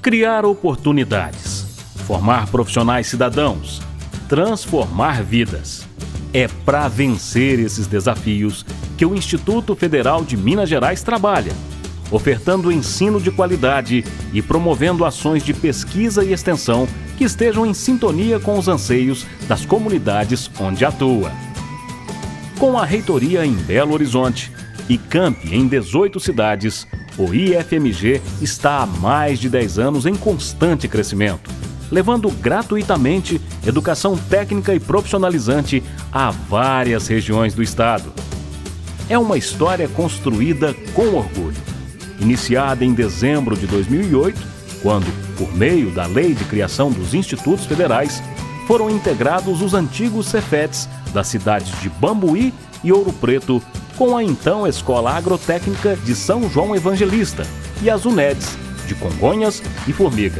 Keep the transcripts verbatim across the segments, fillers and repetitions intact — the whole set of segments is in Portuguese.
Criar oportunidades, formar profissionais cidadãos, transformar vidas. É para vencer esses desafios que o Instituto Federal de Minas Gerais trabalha, ofertando ensino de qualidade e promovendo ações de pesquisa e extensão que estejam em sintonia com os anseios das comunidades onde atua. Com a reitoria em Belo Horizonte e campi em dezoito cidades, o I F M G está há mais de dez anos em constante crescimento, levando gratuitamente educação técnica e profissionalizante a várias regiões do estado. É uma história construída com orgulho. Iniciada em dezembro de dois mil e oito, quando, por meio da Lei de Criação dos Institutos Federais, foram integrados os antigos Cefetes das cidades de Bambuí e Ouro Preto com a então Escola Agrotécnica de São João Evangelista e as UNEDs de Congonhas e Formiga.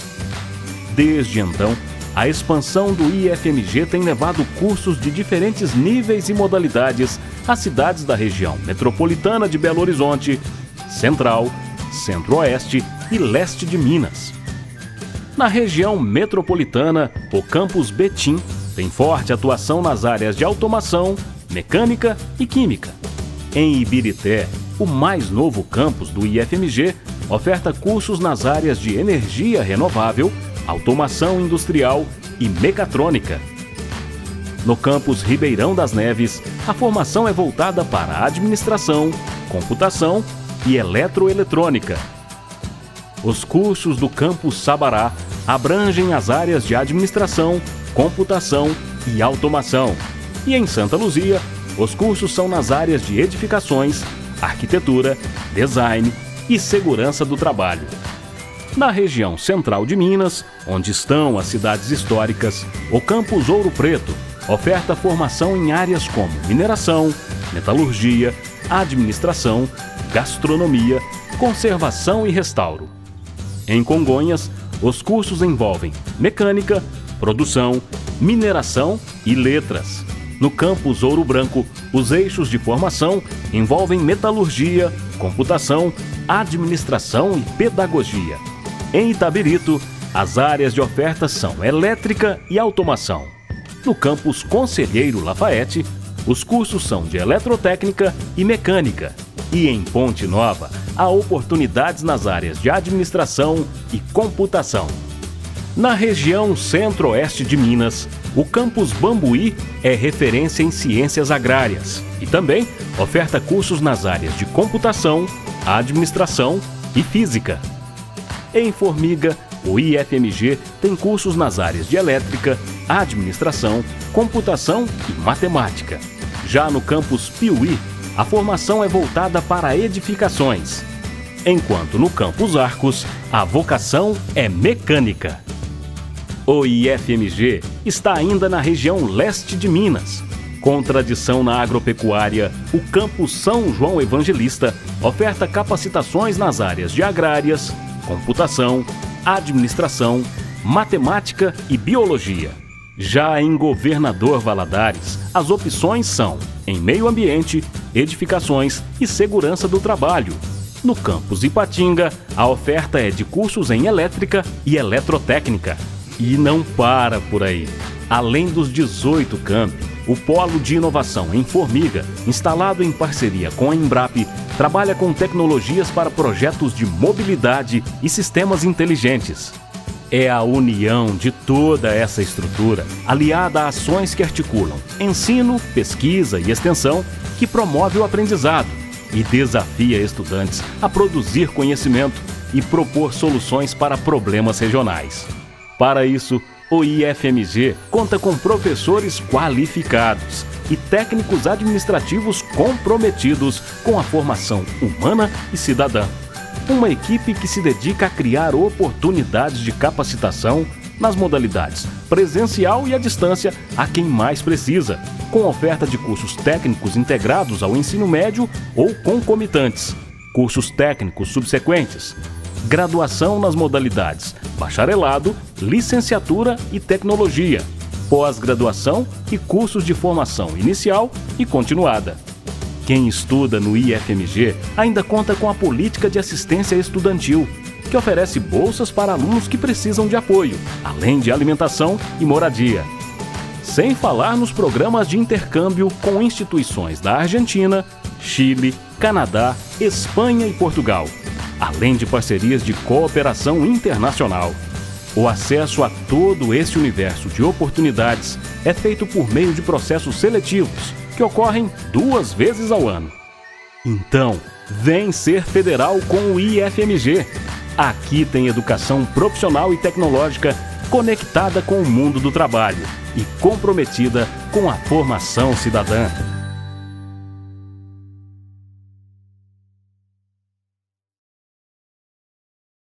Desde então, a expansão do I F M G tem levado cursos de diferentes níveis e modalidades às cidades da região metropolitana de Belo Horizonte, Central, Centro-Oeste e Leste de Minas. Na região metropolitana, o campus Betim tem forte atuação nas áreas de automação, mecânica e química. Em Ibirité, o mais novo campus do I F M G oferta cursos nas áreas de energia renovável, automação industrial e mecatrônica. No campus Ribeirão das Neves, a formação é voltada para administração, computação e eletroeletrônica. Os cursos do campus Sabará abrangem as áreas de administração, computação e automação. E em Santa Luzia, os cursos são nas áreas de edificações, arquitetura, design e segurança do trabalho. Na região central de Minas, onde estão as cidades históricas, o campus Ouro Preto oferta formação em áreas como mineração, metalurgia, administração, gastronomia, conservação e restauro. Em Congonhas, os cursos envolvem mecânica, produção, mineração e letras. No campus Ouro Branco, os eixos de formação envolvem metalurgia, computação, administração e pedagogia. Em Itabirito, as áreas de oferta são elétrica e automação. No campus Conselheiro Lafayette, os cursos são de eletrotécnica e mecânica. E em Ponte Nova, há oportunidades nas áreas de administração e computação. Na região centro-oeste de Minas, o campus Bambuí é referência em ciências agrárias e também oferta cursos nas áreas de computação, administração e física. Em Formiga, o I F M G tem cursos nas áreas de elétrica, administração, computação e matemática. Já no campus Piuí, a formação é voltada para edificações, enquanto no campus Arcos, a vocação é mecânica. O I F M G está ainda na região leste de Minas. Com tradição na agropecuária, o campus São João Evangelista oferta capacitações nas áreas de agrárias, computação, administração, matemática e biologia. Já em Governador Valadares, as opções são em meio ambiente, edificações e segurança do trabalho. No campus Ipatinga, a oferta é de cursos em elétrica e eletrotécnica. E não para por aí. Além dos dezoito campi, o Polo de Inovação em Formiga, instalado em parceria com a Embrap, trabalha com tecnologias para projetos de mobilidade e sistemas inteligentes. É a união de toda essa estrutura, aliada a ações que articulam ensino, pesquisa e extensão, que promove o aprendizado e desafia estudantes a produzir conhecimento e propor soluções para problemas regionais. Para isso, o I F M G conta com professores qualificados e técnicos administrativos comprometidos com a formação humana e cidadã. Uma equipe que se dedica a criar oportunidades de capacitação nas modalidades presencial e à distância a quem mais precisa, com oferta de cursos técnicos integrados ao ensino médio ou concomitantes, cursos técnicos subsequentes, graduação nas modalidades bacharelado, licenciatura e tecnologia, pós-graduação e cursos de formação inicial e continuada. Quem estuda no I F M G ainda conta com a política de assistência estudantil, que oferece bolsas para alunos que precisam de apoio, além de alimentação e moradia. Sem falar nos programas de intercâmbio com instituições da Argentina, Chile, Canadá, Espanha e Portugal, além de parcerias de cooperação internacional. O acesso a todo esse universo de oportunidades é feito por meio de processos seletivos, que ocorrem duas vezes ao ano. Então, vem ser federal com o I F M G. Aqui tem educação profissional e tecnológica conectada com o mundo do trabalho e comprometida com a formação cidadã.